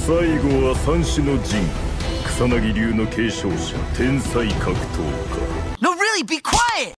最後は三種の神草薙流の継承者天才格闘家。 No, really, be quiet!